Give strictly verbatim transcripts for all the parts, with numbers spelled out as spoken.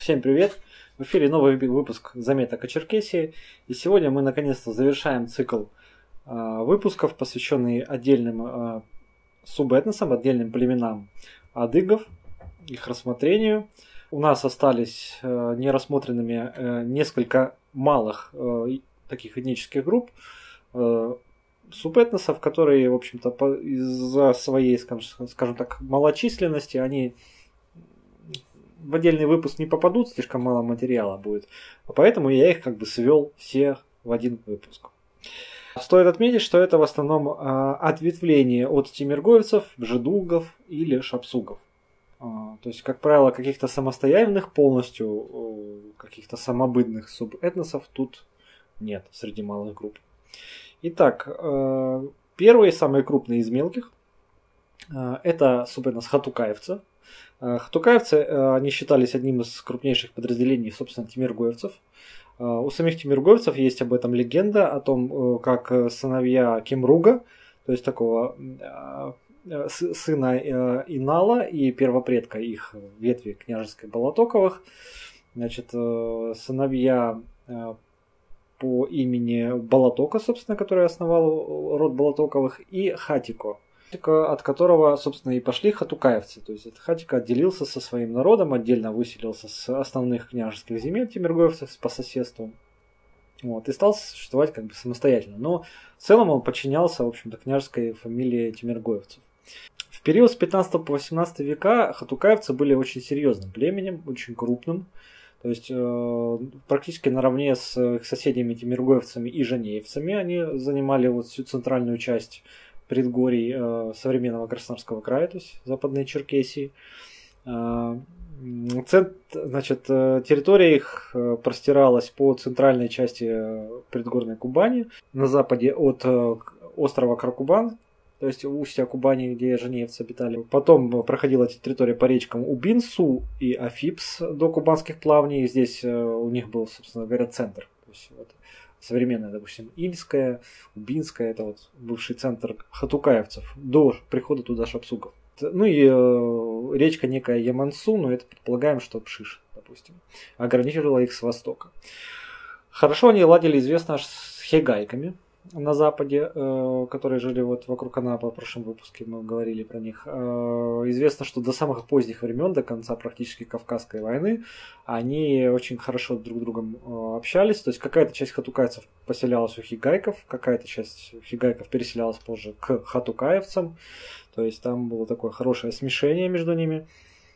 Всем привет! В эфире новый выпуск заметок о Черкесии. И сегодня мы наконец-то завершаем цикл э, выпусков, посвященный отдельным э, субэтносам, отдельным племенам адыгов, их рассмотрению. У нас остались э, нерассмотренными э, несколько малых э, таких этнических групп, э, субэтносов, которые, в общем-то, из-за своей, скажем, скажем так, малочисленности, они в отдельный выпуск не попадут, слишком мало материала будет. Поэтому я их как бы свел все в один выпуск. Стоит отметить, что это в основном а, ответвление от тимиргоевцев, бжедугов или шапсугов. А, то есть, как правило, каких-то самостоятельных полностью, каких-то самобытных субэтносов тут нет среди малых групп. Итак, а, первый, самый крупный из мелких, а, это субэтнос хатукаевца. Хатукаевцы, они считались одним из крупнейших подразделений, собственно, тимиргоевцев. У самих тимиргоевцев есть об этом легенда, о том, как сыновья Кемруга, то есть такого сына Инала и первопредка их ветви княжеской Болотоковых, значит, сыновья по имени Болотока, собственно, который основал род Болотоковых, и Хатико, от которого, собственно, и пошли хатукаевцы. То есть этот Хатико отделился со своим народом, отдельно выселился с основных княжеских земель тимиргоевцев по соседству. Вот, и стал существовать как бы самостоятельно. Но в целом он подчинялся, в общем-то, княжеской фамилии тимиргоевцев. В период с пятнадцатого по восемнадцатый века хатукаевцы были очень серьезным племенем, очень крупным. То есть э, практически наравне с их соседями тимиргоевцами и жанеевцами они занимали вот всю центральную часть предгорий э, современного Краснодарского края, то есть Западной Черкесии. Э, цент, значит, э, территория их э, простиралась по центральной части предгорной Кубани, на западе от э, острова Каракубан, то есть устья Кубани, где жанеевцы обитали. Потом проходила эта территория по речкам Убинсу и Афипс до Кубанских плавней. Здесь э, у них был, собственно говоря, центр. То есть, вот, современная, допустим, Ильская, Убинская, это вот бывший центр хатукаевцев до прихода туда шапсугов. Ну и э, речка некая Ямансу, но это предполагаем, что Пшиш, допустим, ограничивала их с востока. Хорошо они ладили, известно, аж с хегайками на западе, э, которые жили вот вокруг Анапы. В прошлом выпуске мы говорили про них. Э, известно, что до самых поздних времен, до конца практически Кавказской войны, они очень хорошо друг с другом э, общались. То есть какая-то часть хатукайцев поселялась у хигайков, какая-то часть хигайков переселялась позже к хатукаевцам. То есть там было такое хорошее смешение между ними.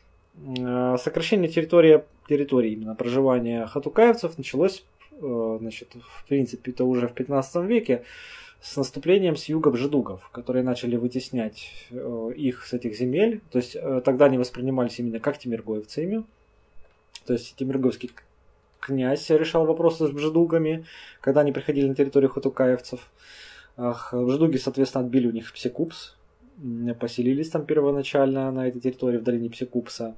Э, сокращение территории, территории именно проживания хатукаевцев началось, значит, в принципе, это уже в пятнадцатом веке с наступлением с юга бжедугов, которые начали вытеснять их с этих земель. То есть тогда они воспринимались именно как тимиргоевцами. То есть тимиргоевский князь решал вопросы с бжедугами, когда они приходили на территорию хатукаевцев. Бжедуги, соответственно, отбили у них Псекупс, поселились там первоначально на этой территории в долине Псекупса.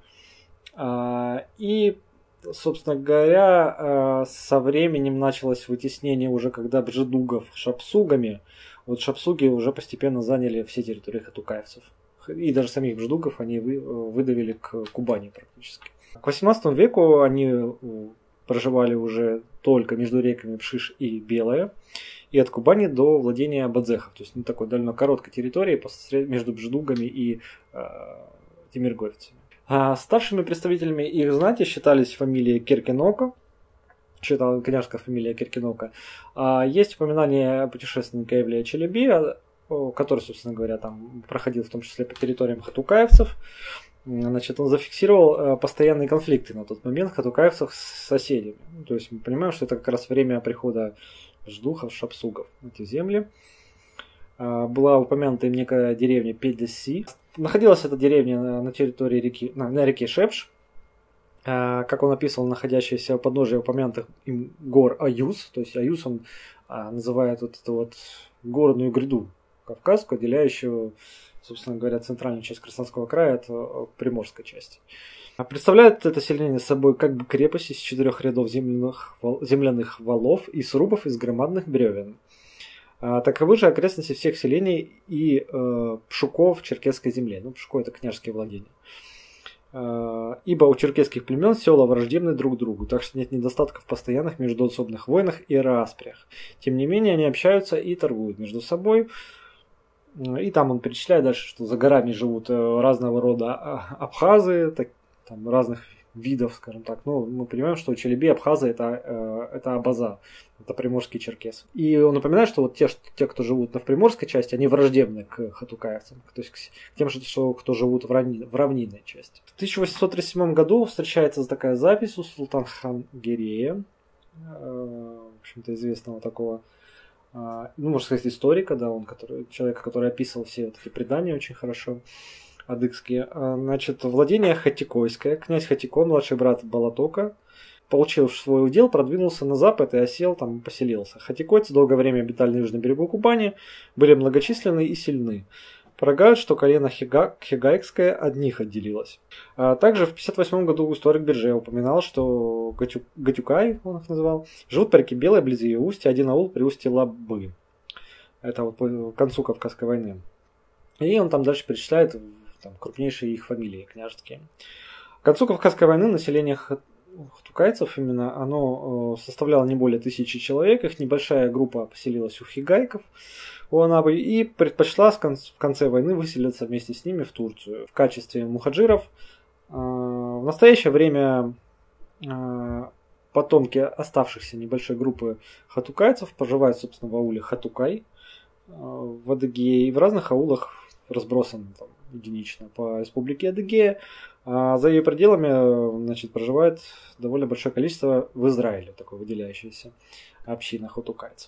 И собственно говоря, со временем началось вытеснение уже, когда бжедугов шапсугами. Вот шапсуги уже постепенно заняли все территории хатукаевцев. И даже самих бжедугов они выдавили к Кубани практически. К восемнадцатому веку они проживали уже только между реками Пшиш и Белая. И от Кубани до владения бадзехов. То есть, ну, такой довольно короткой территории между бжедугами и э, тимиргоевцами. А старшими представителями их знати считались фамилии Керкенока, считалась княжеская фамилия Керкенока. А есть упоминание путешественника Ивлия Челеби, который, собственно говоря, там проходил в том числе по территориям хатукаевцев. Значит, он зафиксировал постоянные конфликты на тот момент хатукаевцев с соседями. То есть мы понимаем, что это как раз время прихода ждухов, шапсугов на эти земли. Была упомянута им некая деревня Педеси. Находилась эта деревня на, на территории реки, на, на реке Шепш. А, как он описывал, находящаяся у подножия упомянутых им гор Аюз. То есть Аюз он а, называет вот эту вот горную гряду Кавказскую, отделяющую, собственно говоря, центральную часть Краснодарского края от, от приморской части. А представляет это селение собой как бы крепость из четырех рядов земляных, земляных валов и срубов из громадных бревен. А, таковы же окрестности всех селений и э, пшуков в черкесской земле. Ну, пшуко — это княжеские владения. ибо у черкесских племен села враждебны друг другу, так что нет недостатков в постоянных междоусобных войнах и распрях. Тем не менее, они общаются и торгуют между собой. И там он перечисляет дальше, что за горами живут разного рода абхазы, так, там, разных видов, скажем так. Но мы понимаем, что Челеби, абхазы это, это абаза, это приморские черкесы. И он напоминает, что вот те, что, те, кто живут на приморской части, они враждебны к хатукаевцам, то есть к тем, что, кто живут в, равни, в равнинной части. В тысяча восемьсот тридцать седьмом году встречается такая запись у Султан-хан-Гирея, в общем-то известного такого, ну, можно сказать, историка, да, он который, человек, который описывал все вот эти предания очень хорошо, адыгские. Значит, владение Хатикойское. Князь Хатико, младший брат Балатока, получил в свой удел, продвинулся на запад и осел, там поселился. Хатикойцы долгое время обитали на южном берегу Кубани, были многочисленны и сильны. Полагают, что колено Хига, Хигайкское от них отделилось. А также в пятьдесят восьмом году историк Берже упоминал, что Гатю, Гатюкай, он их называл, живут по реке Белой, вблизи ее устья, один аул при устье Лабы. Это вот по концу Кавказской войны. И он там дальше перечисляет там, крупнейшие их фамилии княжеские. К концу Кавказской войны население хатукайцев именно оно составляло не более тысячи человек. Их небольшая группа поселилась у хигайков, у Анабы, и предпочла в конце войны выселиться вместе с ними в Турцию в качестве мухаджиров. В настоящее время потомки оставшихся небольшой группы хатукайцев проживают, собственно, в ауле Хатукай в Адыгее и в разных аулах разбросаны там, единично по республике Адыгея. А за ее пределами, значит, проживает довольно большое количество в Израиле, такой выделяющаяся община хатукайцев.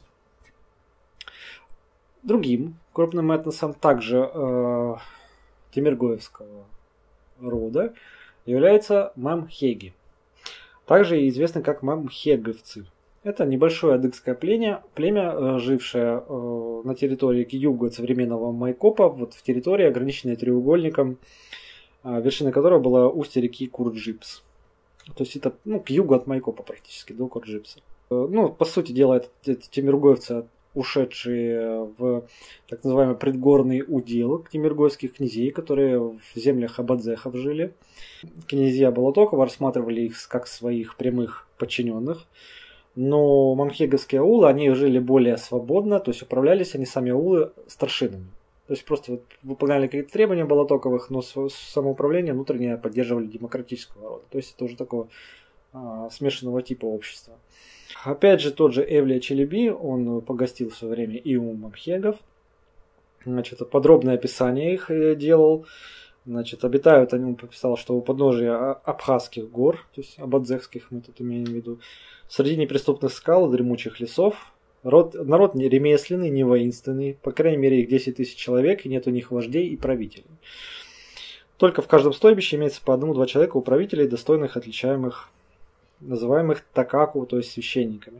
Другим крупным этносом, также э, тимиргоевского рода, является мамхеги, также известны как мамхеговцы. Это небольшое адыгское племя, племя, жившее э, на территории к югу от современного Майкопа, вот в территории, ограниченной треугольником, э, вершиной которого была устье реки Курджипс. То есть это ну, к югу от Майкопа практически, до Курджипса. Э, ну, по сути дела, это, это тимиргоевцы, ушедшие в так называемый предгорный удел тимиргойских князей, которые в землях абадзехов жили. Князья Балатокова рассматривали их как своих прямых подчиненных. Но мамхеговские аулы, они жили более свободно, то есть управлялись они сами аулы старшинами. То есть просто вот выполняли какие-то требования Балатоковых, но самоуправление внутреннее поддерживали демократического рода. То есть это уже такого а, смешанного типа общества. Опять же, тот же Эвлия Челеби, он погостил в свое время и у мамхегов. Значит, подробное описание их делал. Значит, обитают они, он написал, что у подножия Абхазских гор, то есть абадзехских мы тут имеем в виду, среди неприступных скал, дремучих лесов. Род, народ не ремесленный, не воинственный, по крайней мере их десять тысяч человек, и нет у них вождей и правителей. Только в каждом стойбище имеется по одному-два человека управителей, достойных, отличаемых, называемых такаку, то есть священниками.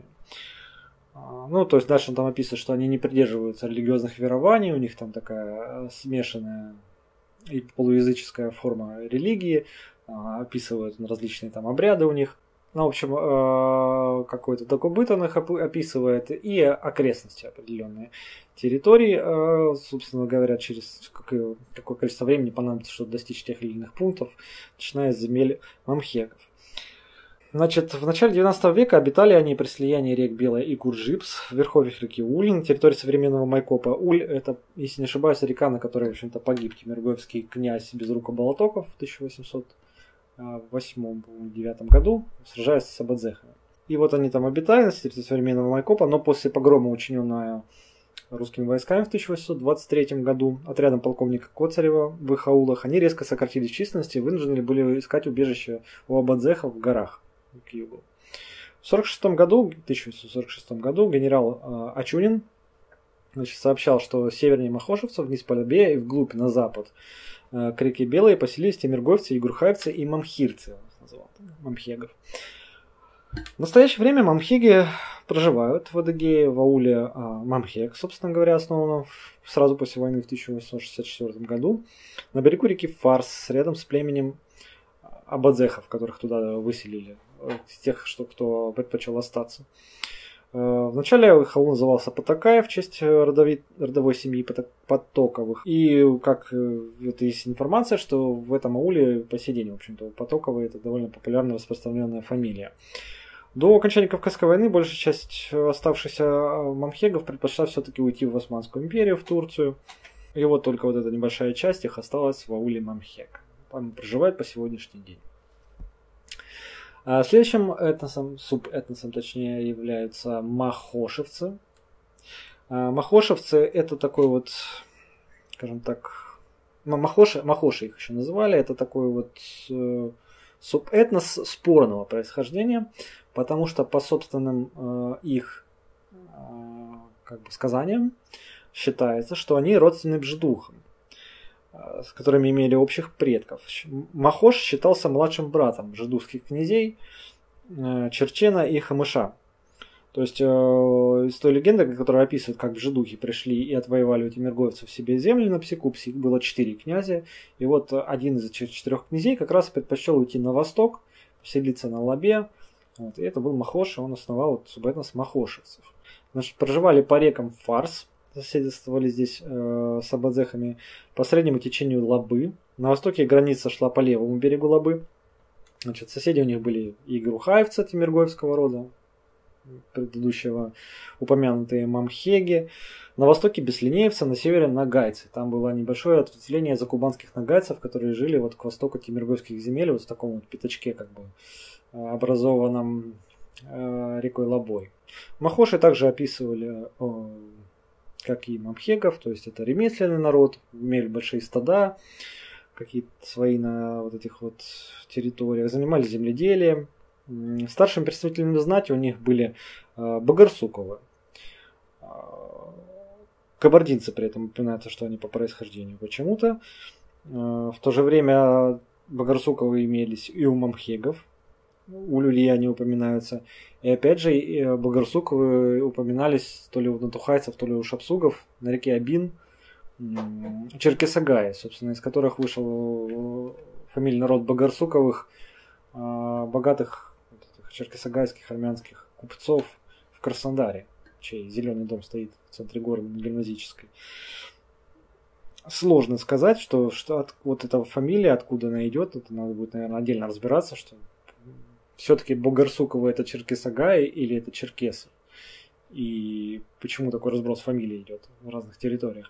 Ну, то есть дальше он там описывает, что они не придерживаются религиозных верований, у них там такая смешанная и полуязыческая форма религии, описывают различные там обряды у них. Ну, в общем, какой-то такой быт он их описывает и окрестности определенные территории, собственно говоря, через какое, какое количество времени понадобится, чтобы достичь тех или иных пунктов, начиная с земель мамхегов. Значит, в начале девятнадцатого века обитали они при слиянии рек Белая и Курджипс в верховьях реки Уль на территории современного Майкопа. Уль – это, если не ошибаюсь, река, на которой, в общем-то, погиб тимиргоевский князь Безрука Балатоков в тысяча восемьсот восьмом-девятом году, сражаясь с абадзехами. И вот они там обитали на территории современного Майкопа, но после погрома, учиненного русскими войсками в тысяча восемьсот двадцать третьем году отрядом полковника Коцарева в их аулах, они резко сократились в численности и вынуждены были искать убежище у абадзехов в горах к югу. В сорок шестом году, тысяча восемьсот сорок шестом году генерал э, Ачунин значит, сообщал, что севернее Махошевцев, вниз по Лабе и вглубь на запад э, к реке Белой поселились тимиргоевцы, игурхаевцы и мамхирцы, он их называл, мамхегов. В настоящее время мамхеги проживают в Адыгее, в ауле э, Мамхег, собственно говоря, основанном сразу после войны в тысяча восемьсот шестьдесят четвёртом году, на берегу реки Фарс, рядом с племенем абадзехов, которых туда выселили, тех, что кто предпочел остаться. Вначале их аул назывался Потакаев в честь родови... родовой семьи Потоковых. И как это есть информация, что в этом ауле по сей день, в общем-то, Потоковые это довольно популярная распространенная фамилия. До окончания Кавказской войны большая часть оставшихся мамхегов предпочла все-таки уйти в Османскую империю, в Турцию. И вот только вот эта небольшая часть их осталась в ауле Мамхег. Там проживает по сегодняшний день. Следующим этносом, субэтносом точнее, являются махошевцы. Махошевцы это такой вот, скажем так, махоши, махоши их еще называли, это такой вот субэтнос спорного происхождения, потому что по собственным их как бы сказаниям считается, что они родственны бжедухам, с которыми имели общих предков. Махош считался младшим братом бжедухских князей Черчена и Хамыша. То есть из той легенды, которая описывает, как бжедухи пришли и отвоевали у тимиргоевцев себе земли на Псикупсе, их было четыре князя. И вот один из этих четырех князей как раз предпочел уйти на восток, поселиться на Лабе. Вот, и это был Махош, и он основал вот субэтнос махошевцев. Значит, проживали по рекам Фарс, соседствовали здесь э, с абадзехами, по среднему течению Лабы. На востоке граница шла по левому берегу Лабы. Значит, соседи у них были и Грухаевцы тимиргоевского рода, предыдущего упомянутые мамхеги. На востоке беслинеевцы, на севере нагайцы. Там было небольшое ответвление закубанских нагайцев, которые жили вот к востоку тимиргоевских земель, вот в таком вот пятачке, как бы образованном э, рекой Лабой. Махоши также описывали э, как и мамхегов, то есть это ремесленный народ, имели большие стада, какие-то свои на вот этих вот территориях, занимались земледелием. Старшим представителями знати у них были э, Багарсуковы. Кабардинцы при этом упоминаются, что они по происхождению почему-то. Э, в то же время Багарсуковы имелись и у мамхегов, у люлья они упоминаются. И опять же Багарсуковы упоминались то ли у натухайцев, то ли у шапсугов на реке Абин, Черкесагай, собственно, из которых вышел фамильный род Багарсуковых, богатых черкесагайских армянских купцов в Краснодаре, чей зеленый дом стоит в центре города на Гимназической. Сложно сказать, что, что от, вот эта фамилия, откуда она идет, это надо будет, наверное, отдельно разбираться, что все-таки Багарсуковы это черкесагаи или это черкесы. И почему такой разброс фамилий идет в разных территориях.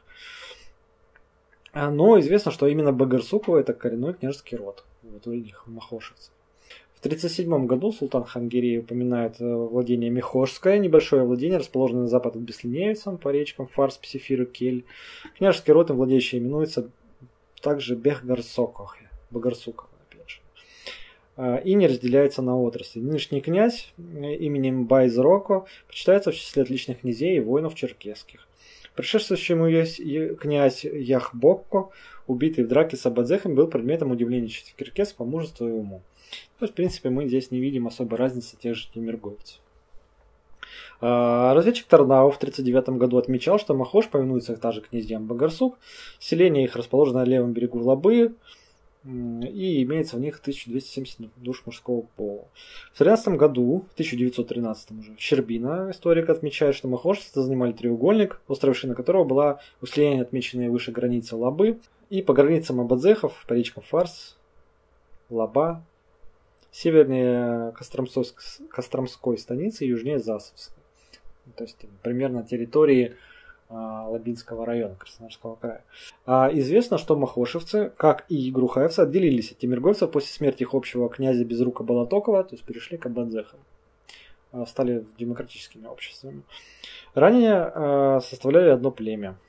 Но известно, что именно Багарсуковы это коренной княжеский род. Вот у них махошевцев. В тридцать седьмом году султан Хангирей упоминает владение Мехошское, небольшое владение, расположенное на запад от Беслинеевцам по речкам Фарс, Псифир и Кель. Княжеский род, им владеющий, именуется также Бехгарсокох, Багарсуков, опять же. И не разделяется на отрасли. Нынешний князь именем Байзроко почитается в числе отличных князей и воинов черкесских. Предшествующий ему князь Яхбокко, убитый в драке с абадзехами, был предметом удивления черкесов по мужеству и уму. То есть, в принципе, мы здесь не видим особой разницы тех же тимиргоевцев. Разведчик Тарнау в тридцать девятом году отмечал, что Махош повинуется также князьям Багарсук. Селение их расположено на левом берегу Лабы, и имеется в них тысяча двести семьдесят душ мужского пола. В тринадцатом году, в тысяча девятьсот тринадцатом уже, Щербина, историк, отмечает, что махошевцы занимали треугольник, острая вершина которого была у слияния отмеченной выше границы Лабы, и по границам абадзехов, по речкам Фарс, Лаба, севернее Костромской, Костромской станицы и южнее Засовской. То есть примерно территории Лабинского района Краснодарского края. А известно, что махошевцы, как и грухаевцы, отделились от тимиргоевцев после смерти их общего князя Безрука Болотокова, то есть перешли к абадзехам, стали демократическими обществами. Ранее составляли одно племя.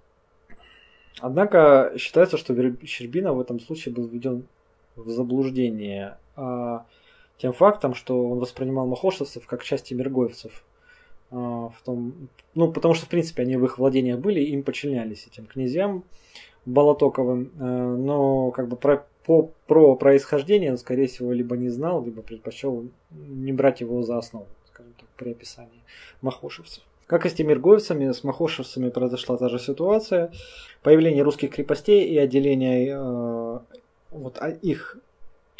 Однако считается, что Щербина в этом случае был введен в заблуждение тем фактом, что он воспринимал махошевцев как часть тимиргоевцев. В том, ну, потому что, в принципе, они в их владениях были, им подчинялись этим князьям Болотоковым, но как бы про, по, про происхождение он, скорее всего, либо не знал, либо предпочел не брать его за основу, скажем так, при описании махошевцев. Как и с тимиргоевцами, с махошевцами произошла та же ситуация. Появление русских крепостей и отделение э, вот, их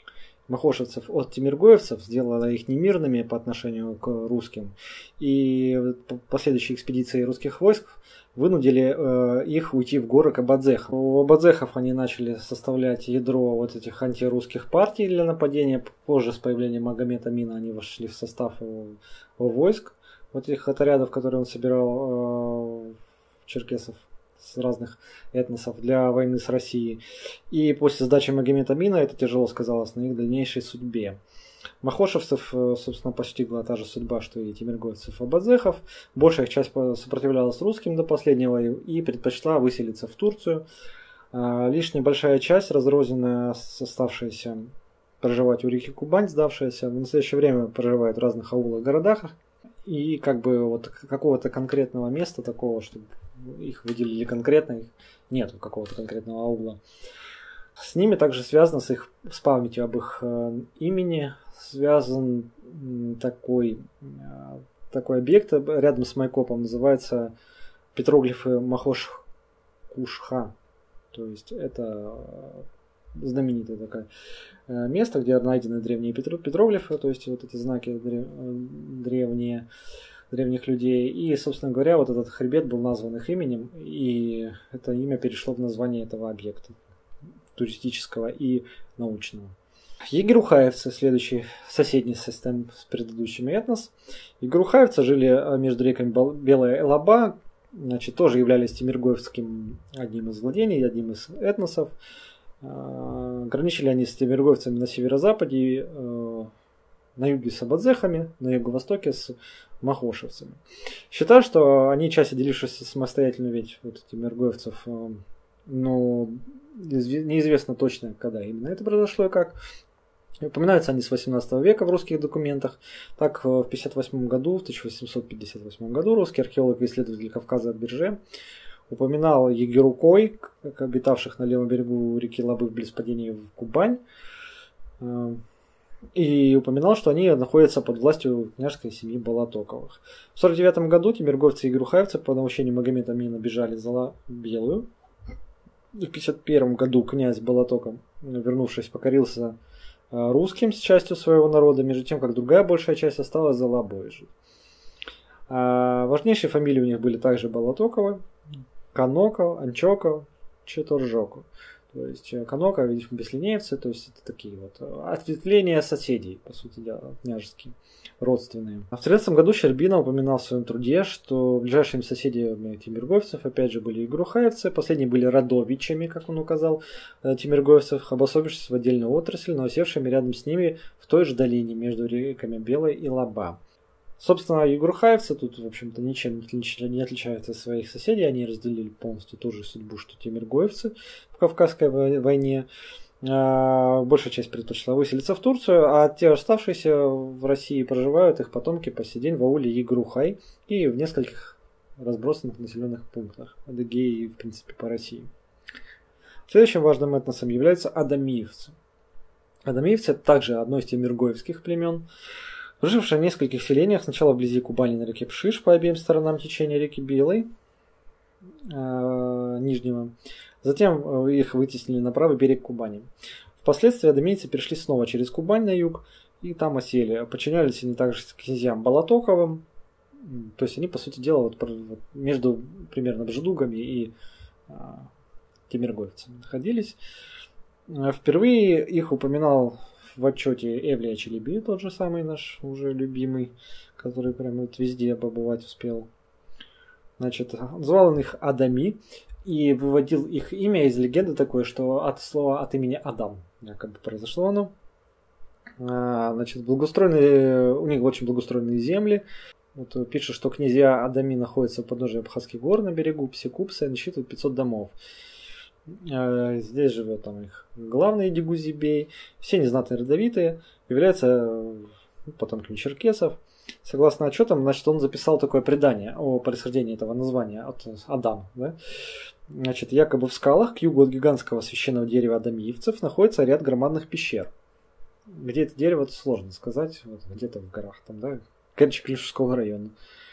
махошевцев от тимиргоевцев, сделала их немирными по отношению к русским. И последующие экспедиции русских войск вынудили э, их уйти в горы к абадзехам. У абадзехов они начали составлять ядро вот этих антирусских партий для нападения. Позже с появлением Магомета Амина они вошли в состав его, его войск. Вот этих отрядов, которые он собирал э, черкесов с разных этносов для войны с Россией. И после сдачи Магомета Амина это тяжело сказалось на их дальнейшей судьбе. Махошевцев, собственно, постигла та же судьба, что и тимиргоевцев и абадзехов. Большая их часть сопротивлялась русским до последнего и предпочла выселиться в Турцию. Лишь небольшая часть, разрозненная, оставшаяся проживать у реки Кубань, сдавшаяся, в настоящее время проживает в разных аулах, городах. И как бы вот какого-то конкретного места такого, чтобы их выделили конкретно, их нету какого-то конкретного аула. С ними также связано, с их с памятью об их э, имени, связан такой, э, такой объект рядом с Майкопом, называется петроглифы Махош-Кушха. То есть это знаменитое такое э, место, где найдены древние петроглифы, то есть вот эти знаки древние, древних людей. И, собственно говоря, вот этот хребет был назван их именем, и это имя перешло в название этого объекта туристического и научного. Егерухаевцы, следующий соседний систем с предыдущими этнос. Егерухаевцы жили между реками Белая и Лаба, значит, тоже являлись тимиргоевским одним из владений, одним из этносов. Граничили они с тимиргоевцами на северо-западе, на юге с абадзехами, на юго-востоке с махошевцами. Считаю, что они, часть отделившись самостоятельно, ведь вот тимиргоевцев, но неизвестно точно, когда именно это произошло и как. Упоминаются они с восемнадцатого века в русских документах. Так, в пятьдесят восьмом году, в тысяча восемьсот пятьдесят восьмом году, русский археолог и исследователь Кавказа Берже упоминал егерукой, как обитавших на левом берегу реки Лабы близ падения в Кубань. И упоминал, что они находятся под властью княжеской семьи Балатоковых. В сорок девятом году тимиргоевцы и егерухаевцы по наущению Магомета Амина бежали за Белую. В пятьдесят первом году князь Балатоков, вернувшись, покорился русским с частью своего народа, между тем, как другая большая часть осталась за Лабой жить. А важнейшие фамилии у них были также Балатоковы, Каноков, Анчоков, Четоржоков. То есть Каноков, видишь, беслинеевцы, то есть это такие вот ответвления соседей, по сути дела, княжеские, родственные. А в тринадцатом году Щербина упоминал в своем труде, что ближайшими соседями тимиргоевцев, опять же, были егерухаевцы, последние были родовичами, как он указал, тимиргоевцев, обособившись в отдельную отрасль, но осевшими рядом с ними в той же долине между реками Белой и Лаба. Собственно, егерухаевцы тут, в общем-то, ничем не отличаются от своих соседей. Они разделили полностью ту же судьбу, что тимиргоевцы в Кавказской войне. Большая часть предпочла выселиться в Турцию, а те оставшиеся в России проживают их потомки по сей день в ауле Егерухай и в нескольких разбросанных населенных пунктах Адыгеи и, в принципе, по России. Следующим важным этносом являются адамиевцы. Адамиевцы – это также одно из тимиргоевских племен, жившие в нескольких селениях, сначала вблизи Кубани на реке Пшиш по обеим сторонам течения реки Белой, э, Нижнего. Затем их вытеснили на правый берег Кубани. Впоследствии адамийцы перешли снова через Кубань на юг и там осели. Подчинялись они также князьям Балатоковым. То есть они, по сути дела, вот между примерно Бжедугами и э, тимиргоевцами находились. Впервые их упоминал в отчете Эвлия Челеби, тот же самый наш уже любимый, который прямо вот везде побывать успел. Значит, звал он их Адами и выводил их имя из легенды такой, что от слова от имени Адам якобы произошло оно. Значит, благоустроенные, у них очень благоустроенные земли. Вот пишет, что князья Адами находятся у подножия Абхазских гор на берегу Псикупса и насчитывают пятьсот домов. Здесь живет там их главный Дигузибей. Все незнатные родовитые, являются потомками черкесов. Согласно отчетам, значит, он записал такое предание о происхождении этого названия от Адам. Да? Значит, якобы в скалах к югу от гигантского священного дерева адамиевцев находится ряд громадных пещер. Где это дерево, это сложно сказать. Вот, где-то в горах, там, да, Керчь-Клишевского района.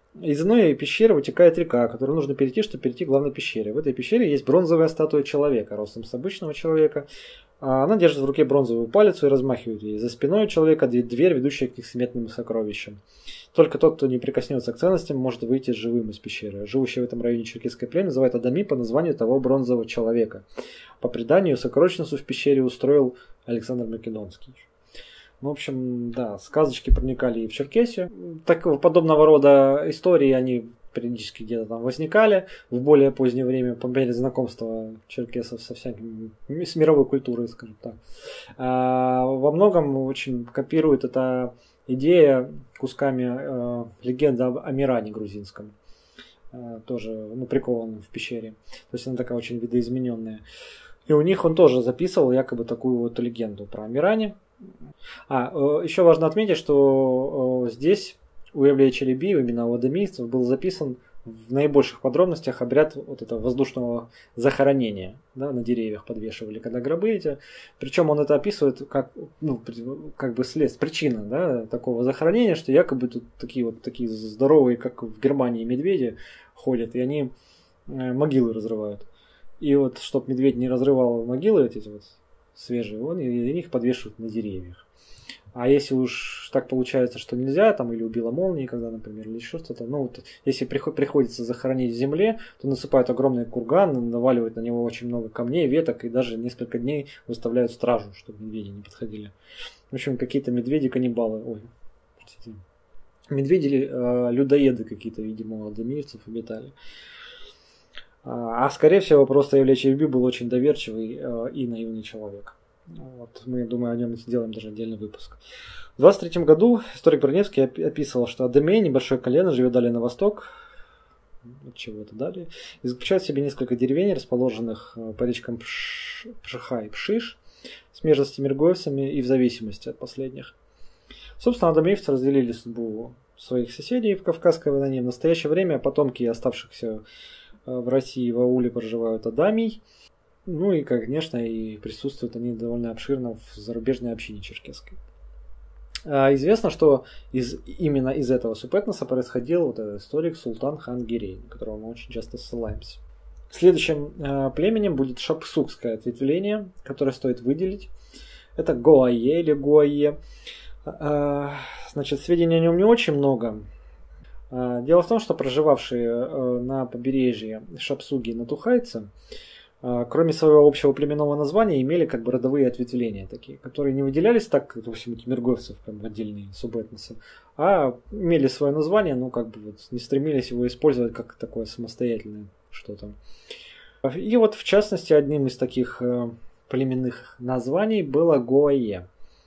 из одной пещеры вытекает река, которую нужно перейти, чтобы перейти к главной пещере. В этой пещере есть бронзовая статуя человека, ростом с обычного человека. Она держит в руке бронзовую палицу и размахивает ей. За спиной у человека дверь, ведущая к несметным сокровищам. Только тот, кто не прикоснется к ценностям, может выйти живым из пещеры. Живущий в этом районе черкесское племя называют Адами по названию того бронзового человека. По преданию, сокровищницу в пещере устроил Александр Македонский. В общем, да, сказочки проникали и в Черкесию. Такого подобного рода истории, они периодически где-то там возникали в более позднее время, по мере знакомства черкесов со всякими, с мировой культурой, скажем так. А, во многом очень копирует эта идея кусками э, легенда об Амиране грузинском. Э, тоже, ну, прикованном в пещере. То есть она такая очень видоизмененная. И у них он тоже записывал якобы такую вот легенду про Амиране. А, э, еще важно отметить, что э, здесь у Евлея Челеби, именно у адамийцев, был записан в наибольших подробностях обряд вот этого воздушного захоронения, да, на деревьях подвешивали, когда гробы эти. Причем он это описывает как, ну, как бы след, причина, да, такого захоронения, что якобы тут такие вот такие здоровые, как в Германии, медведи ходят, и они э, могилы разрывают. И вот, чтобы медведь не разрывал могилы эти вот свежие, он и их подвешивают на деревьях. А если уж так получается, что нельзя, там или убила молния, когда, например, или еще что-то, ну вот, если приходится захоронить в земле, то насыпают огромный курган, наваливают на него очень много камней, веток, и даже несколько дней выставляют стражу, чтобы медведи не подходили. В общем, какие-то медведи-каннибалы, ой, простите, медведи-людоеды какие-то, видимо, у адамийцев обитали. А, а скорее всего, просто Евлей Челеби был очень доверчивый э, и наивный человек. Вот, мы, думаю, о нем сделаем даже отдельный выпуск. В двадцать третьем году историк Броневский описывал, что Адемей, небольшое колено, живет далее на восток, от чего-то далее, и заключает в себе несколько деревень, расположенных по речкам Пш... Пшиха и Пшиш, с межностями миргоевцами и в зависимости от последних. Собственно, адемеевцы разделили судьбу своих соседей в Кавказской войне. В настоящее время потомки оставшихся в России и в ауле проживают адамий. Ну и, конечно, и присутствуют они довольно обширно в зарубежной общине черкесской. А известно, что из, именно из этого субэтноса происходил вот этот историк Султан хан Гирей, на которого мы очень часто ссылаемся. Следующим э, племенем будет шапсукское ответвление, которое стоит выделить. Это Гоае или Гуае. Э, значит, сведений о нем не очень много. Э, дело в том, что проживавшие э, на побережье шапсуги и натухайцы, кроме своего общего племенного названия, имели как бы родовые ответвления такие, которые не выделялись так, как, допустим, у миргоевцев, прям отдельные субэтносы, а имели свое название, но как бы вот не стремились его использовать как такое самостоятельное что-то. И вот, в частности, одним из таких племенных названий было Гоае.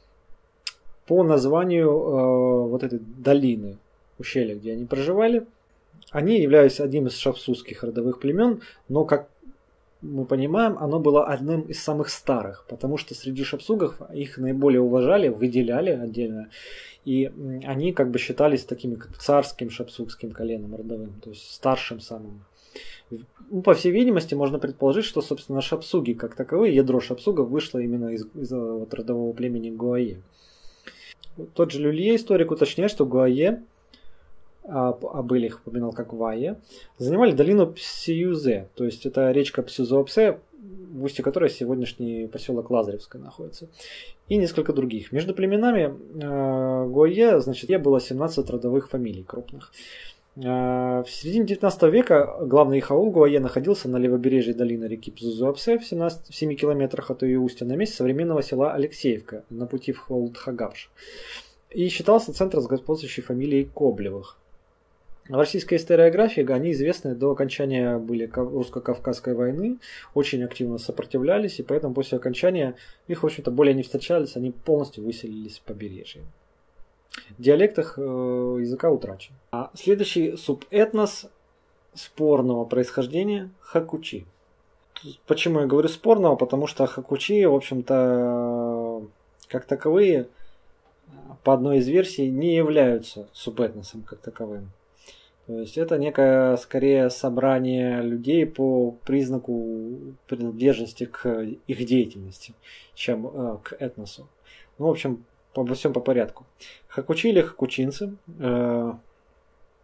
По названию э, вот этой долины, ущелья, где они проживали, они являлись одним из шапсукских родовых племен, но как мы понимаем, оно было одним из самых старых, потому что среди шапсугов их наиболее уважали, выделяли отдельно, и они как бы считались такими как царским шапсукским коленом родовым, то есть старшим самым. Ну, по всей видимости, можно предположить, что, собственно, шапсуги как таковые, ядро шапсугов вышло именно из, из вот, родового племени Гоае. Тот же Люлье, историк, уточняет, что Гоае, а были их упоминал как Вае, занимали долину Псиюзе, то есть это речка Псюзоопсе, в устье которой сегодняшний поселок Лазаревское находится, и несколько других. Между племенами э, Гойе, значит, было семнадцать родовых фамилий крупных. Э, в середине девятнадцатого века главный их аул Гойе находился на левобережье долины реки Псюзоопсе в, в семи километрах от ее устья, на месте современного села Алексеевка, на пути в Холдхагапш, и считался центром с господствующей фамилией Коблевых. В российской историографии они известны до окончания были русско-кавказской войны, очень активно сопротивлялись, и поэтому после окончания их, в общем-то, более не встречались, они полностью выселились в побережье. В диалектах э, языка утрачен. А следующий субэтнос спорного происхождения – хакучи. Почему я говорю спорного? Потому что хакучи, в общем-то, как таковые, по одной из версий, не являются субэтносом как таковым. То есть это некое, скорее, собрание людей по признаку принадлежности к их деятельности, чем э, к этносу. Ну, в общем, обо всем по порядку. Хакучи или хакучинцы, э,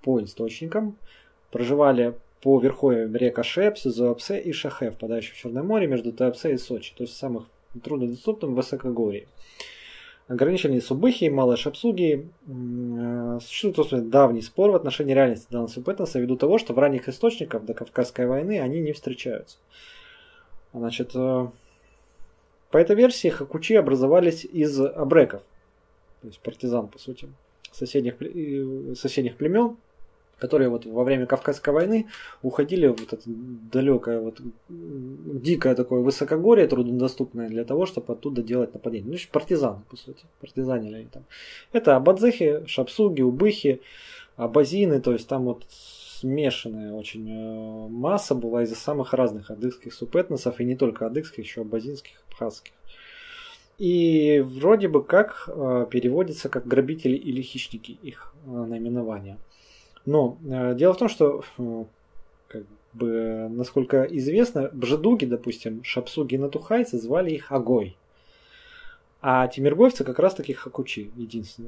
по источникам, проживали по верховьям рек Аше, Сизуапсе и Шахе, впадающих в Черное море между Туапсе и Сочи, то есть в самых труднодоступном высокогорье. Ограничение Субыхи, Малой Шапсуги. Существует просто давний спор в отношении реальности данного субэтноса ввиду того, что в ранних источниках до Кавказской войны они не встречаются. Значит, по этой версии хакучи образовались из абреков, то есть партизан, по сути, соседних, соседних племен, которые вот во время Кавказской войны уходили в вот это далекое, вот, дикое такое высокогорье, труднодоступное для того, чтобы оттуда делать нападение. Ну, партизаны, по сути. Партизанили они там. Это абадзехи, шапсуги, убыхи, абазины, то есть там вот смешанная очень масса была из самых разных адыгских субэтносов, и не только адыгских, еще абазинских, абхазских. И вроде бы как переводится как грабители или хищники их наименования. Но э, дело в том, что, э, как бы, насколько известно, бжедуги, допустим, шапсуги и натухайцы звали их Агой. А тимиргоевцы как раз таки хакучи, единственные.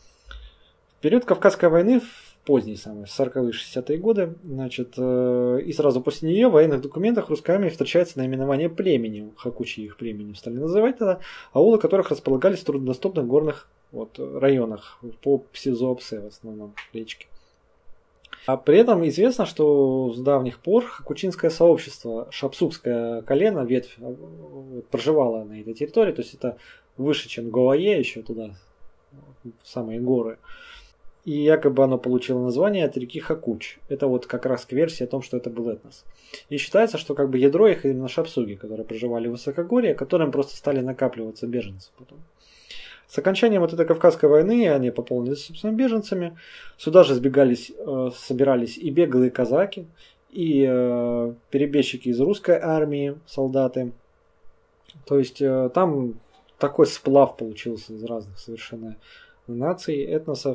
В период Кавказской войны, в поздние самые, сороковые шестидесятые годы, значит, э, и сразу после нее в военных документах русской армии встречается наименование племени, хакучи их племенем стали называть тогда, аулы которых располагались в труднодоступных горных вот, районах, по Сизуапсе в основном, речке. А при этом известно, что с давних пор хакучинское сообщество, шапсукское колено, ветвь, проживало на этой территории, то есть это выше, чем Гоае, еще туда, в самые горы. И якобы оно получило название от реки Хакуч. Это вот как раз к версии о том, что это был этнос. И считается, что как бы ядро их именно шапсуги, которые проживали в высокогорье, которым просто стали накапливаться беженцы потом. С окончанием вот этой Кавказской войны они пополнились, собственно, беженцами. Сюда же сбегались, э, собирались и беглые казаки, и э, перебежчики из русской армии, солдаты. То есть э, там такой сплав получился из разных совершенно наций, этносов.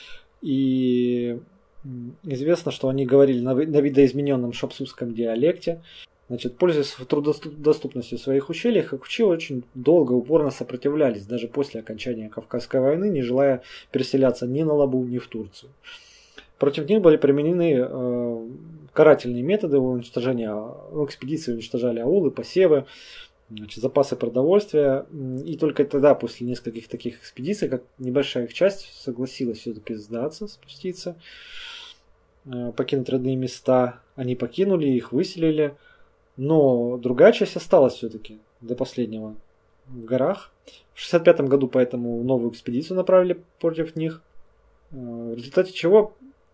И известно, что они говорили на, на видоизмененном шапсукском диалекте. Значит, пользуясь труднодоступностью своих ущелий, хакучи очень долго, упорно сопротивлялись, даже после окончания Кавказской войны, не желая переселяться ни на Лабу, ни в Турцию. Против них были применены э, карательные методы уничтожения, в экспедиции уничтожали аулы, посевы, значит, запасы продовольствия. И только тогда, после нескольких таких экспедиций, как небольшая их часть согласилась все-таки сдаться, спуститься, э, покинуть родные места. Они покинули, их выселили. Но другая часть осталась все-таки до последнего в горах. В шестьдесят пятом году поэтому новую экспедицию направили против них, в результате чего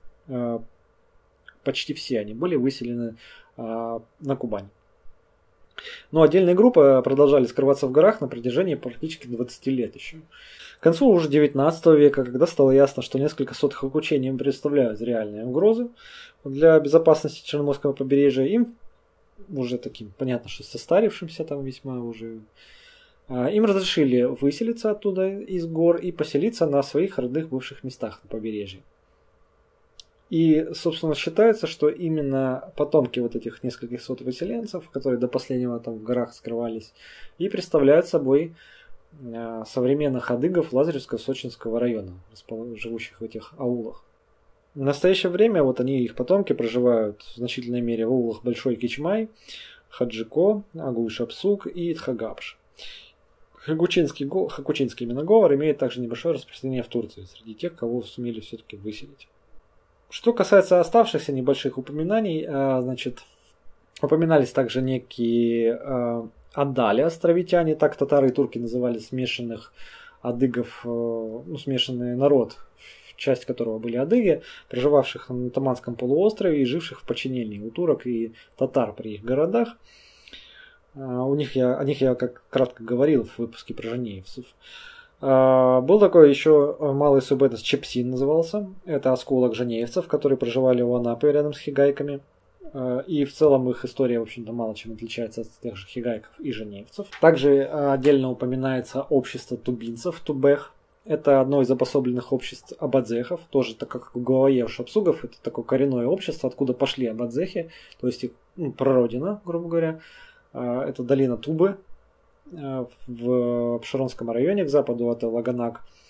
почти все они были выселены на Кубань. Но отдельные группы продолжали скрываться в горах на протяжении практически двадцати лет еще. К концу уже девятнадцатого века, когда стало ясно, что несколько сот хакучей не представляют реальные угрозы для безопасности Черноморского побережья, им уже таким, понятно, что состарившимся там весьма уже, им разрешили выселиться оттуда из гор и поселиться на своих родных бывших местах на побережье. И, собственно, считается, что именно потомки вот этих нескольких сот выселенцев, которые до последнего там в горах скрывались, и представляют собой современных адыгов Лазаревско-Сочинского района, живущих в этих аулах. В настоящее время вот они, их потомки, проживают в значительной мере в аулах Большой Кичмай, Хаджико, Агуй-Шапсук и Тхагапш. Хакучинский, хакучинский именно говор имеет также небольшое распространение в Турции среди тех, кого сумели все-таки выселить. Что касается оставшихся небольших упоминаний, значит, упоминались также некие аддали, островитяне, так татары и турки называли смешанных адыгов, ну, смешанный народ, часть которого были адыги, проживавших на Таманском полуострове и живших в подчинении у турок и татар при их городах. У них я, о них я как кратко говорил в выпуске про женеевцев. Был такой еще малый субэтнос, Чепсин назывался. Это осколок женеевцев, которые проживали у Анапы рядом с хигайками. И в целом их история, в общем-то, мало чем отличается от тех же хигайков и женеевцев. Также отдельно упоминается общество тубинцев, тубех. Это одно из обособленных обществ абадзехов, тоже так как у Гуае, у шапсугов, это такое коренное общество, откуда пошли абадзехи, то есть их, ну, прародина, грубо говоря. Это долина Тубы в Пшеронском районе, к западу от Лаганак.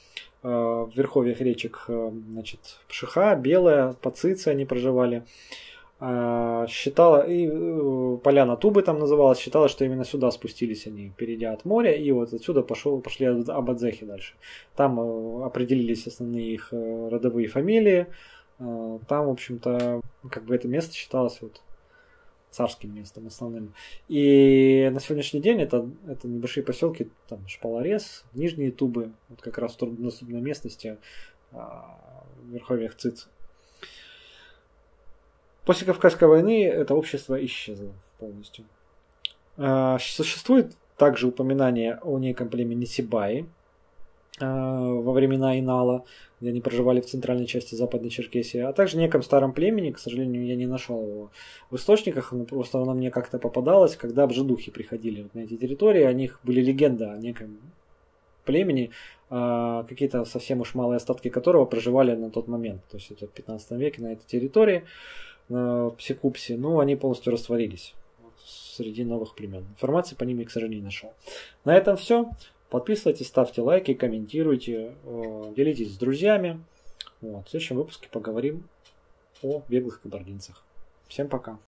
в верховьях речек, значит, Пшиха, Белая, Пацицы они проживали. Считала, и поляна Тубы там называлась, считала, что именно сюда спустились они, перейдя от моря, и вот отсюда пошел, пошли абадзехи дальше. Там определились основные их родовые фамилии. Там, в общем-то, как бы это место считалось вот царским местом основным. И на сегодняшний день это, это небольшие поселки, там Шпалорез, Нижние Тубы, вот как раз в труднодоступной местности, в верховьях Циц. После Кавказской войны это общество исчезло полностью. Существует также упоминание о неком племени Сибаи во времена Инала, где они проживали в центральной части Западной Черкесии, а также неком старом племени, к сожалению, я не нашел его в источниках, но просто оно мне как-то попадалось, когда бжедухи приходили вот на эти территории, о них были легенды о неком племени, какие-то совсем уж малые остатки которого проживали на тот момент, то есть это в пятнадцатом веке на этой территории, на Псикупсе, но они полностью растворились среди новых племен. Информации по ним я, к сожалению, не нашел. На этом все. Подписывайтесь, ставьте лайки, комментируйте, делитесь с друзьями. Вот. В следующем выпуске поговорим о беглых кабардинцах. Всем пока.